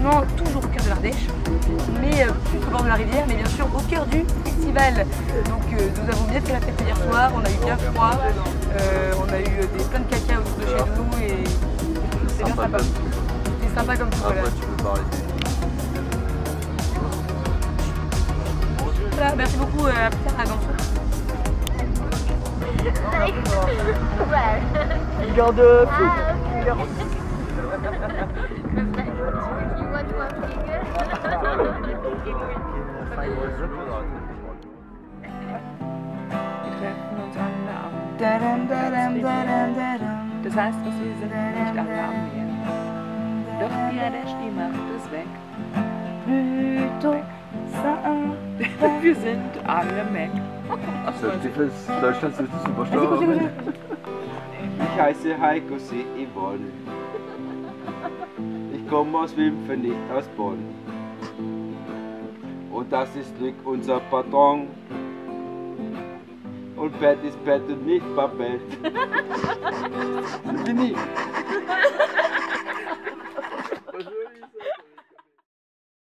stationnement toujours au cœur de l'Ardèche, mais plus au bord de la rivière, mais bien sûr au cœur du festival. Donc nous avons bien fait la fête hier soir, on a eu bien froid, on a eu plein de caca autour de chez nous et c'est bien sympa. C'est sympa comme tout. Voilà. Tu peux parler. Voilà, merci beaucoup, à plus tard, à dans Garde Das heißt, wir sind nicht alle am Meer. Doch ja, der Schnee macht es weg. Wir sind alle weg. Deutschland ist Superstar. Ich heiße Heiko See Yvonne. Ich komme aus Wimpfen, nicht aus Bonn. Und das ist Glück unser Patron. Und Bett ist Bett und nicht Babette. Bin ich.